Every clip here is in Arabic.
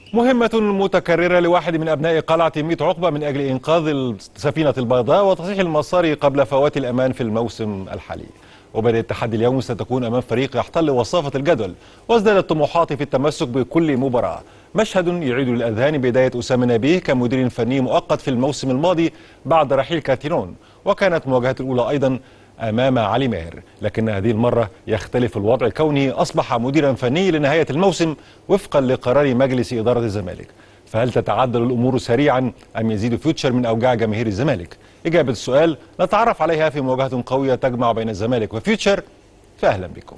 مهمة متكررة لواحد من أبناء قلعة ميت عقبة من أجل إنقاذ سفينة البيضاء وتصحيح المسار قبل فوات الأمان في الموسم الحالي. وبدأ التحدي اليوم ستكون أمام فريق يحتل وصافة الجدول وازداد الطموحات في التمسك بكل مباراة. مشهد يعيد للأذهان بداية أسامة نبيه كمدير فني مؤقت في الموسم الماضي بعد رحيل كارتيرون، وكانت مواجهته الأولى أيضا أمام علي ماهر، لكن هذه المرة يختلف الوضع كونه أصبح مديرا فني لنهاية الموسم وفقا لقرار مجلس إدارة الزمالك. فهل تتعدل الأمور سريعا أم يزيد فيوتشر من أوجاع جماهير الزمالك؟ إجابة السؤال نتعرف عليها في مواجهة قوية تجمع بين الزمالك وفيوتشر، فأهلا بكم.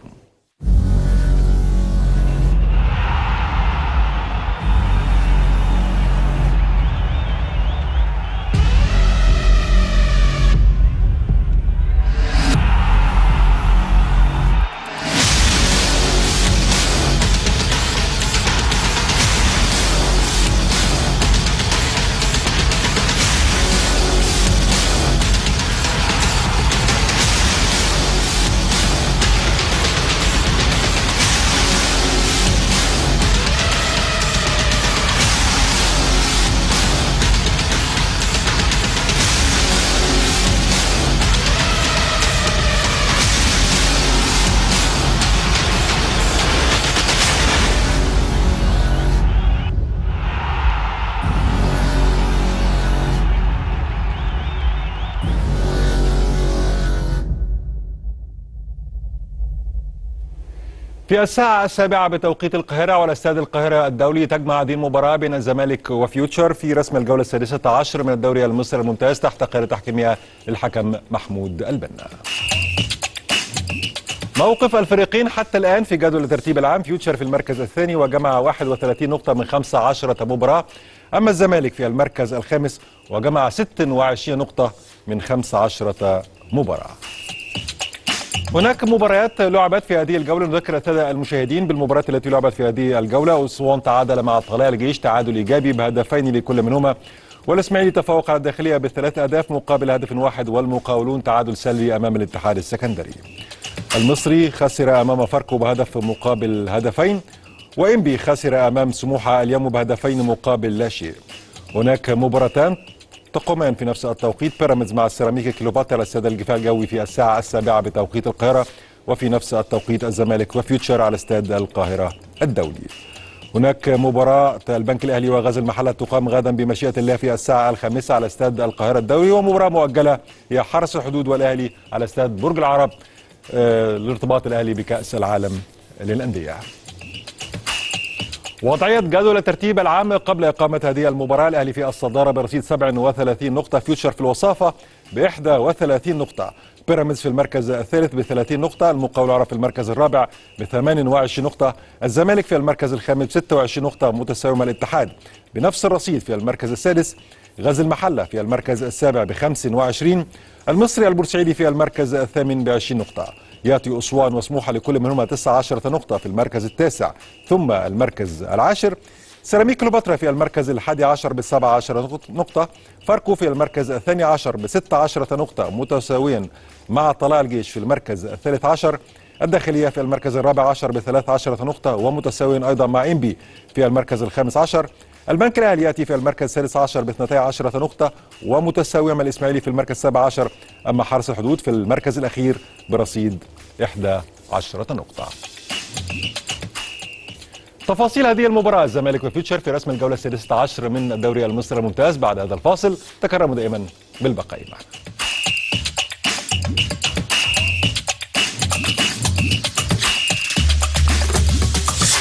في الساعة 7 بتوقيت القاهرة وعلى استاد القاهرة الدولي تجمع هذه المباراة بين الزمالك وفيوتشر في رسم الجولة السادسة عشر من الدوري المصري الممتاز تحت قيادة تحكيمية للحكم محمود البنا. موقف الفريقين حتى الآن في جدول الترتيب العام: فيوتشر في المركز الثاني وجمع 31 نقطة من 15 مباراة، أما الزمالك في المركز الخامس وجمع 26 نقطة من 15 مباراة. هناك مباريات لعبت في هذه الجولة. نذكر السادة المشاهدين بالمباريات التي لعبت في هذه الجولة. أسوان تعادل مع طلائع الجيش تعادل إيجابي بهدفين لكل منهما، والإسماعيلي تفوق على الداخلية ب3 أهداف مقابل هدف واحد، والمقاولون تعادل سلبي أمام الاتحاد السكندري. المصري خسر أمام فاركو بهدف مقابل هدفين، وإنبي خسر أمام سموحة اليوم بهدفين مقابل لا شيء. هناك مباراتان تقومان في نفس التوقيت: بيراميدز مع السيراميكا كليوباترا على استاد الجفاء الجوي في الساعة 7 بتوقيت القاهرة، وفي نفس التوقيت الزمالك وفيوتشر على استاد القاهرة الدولي. هناك مباراة البنك الأهلي وغزل المحلة تقام غدا بمشيئة الله في الساعة 5 على استاد القاهرة الدولي، ومباراة مؤجلة هي حرس الحدود والأهلي على استاد برج العرب لارتباط الأهلي بكأس العالم للأندية. وضعية جدول الترتيب العام قبل إقامة هذه المباراة: الأهلي في الصدارة برصيد 37 نقطة، فيوتشر في الوصافة ب31 نقطة، بيراميدز في المركز الثالث ب30 نقطة، المقاول العرب في المركز الرابع ب28 نقطة، الزمالك في المركز الخامس ب26 نقطة متساوي مع الاتحاد بنفس الرصيد في المركز السادس، غزل المحلة في المركز السابع ب25، المصري البورسعيدي في المركز الثامن ب20 نقطة، ياتي أسوان وسموحة لكل منهما 19 نقطة في المركز التاسع ثم المركز العاشر، سيراميك كليوباترا في المركز ال11 ب17 نقطة، فاركو في المركز ال12 ب16 نقطة متساويا مع طلائع الجيش في المركز ال13، الداخلية في المركز ال14 ب13 نقطة ومتساويا أيضا مع إنبي في المركز ال15، البنك الأهلي يأتي في المركز ال16 ب12 نقطة ومتساويا مع الإسماعيلي في المركز ال17، أما حرس الحدود في المركز الأخير برصيد 11 نقطة. تفاصيل هذه المباراة: الزمالك وفيوتشر في رسم الجولة السادسة عشر من الدوري المصري الممتاز. بعد هذا الفاصل تكرموا دائما بالبقاء معنا.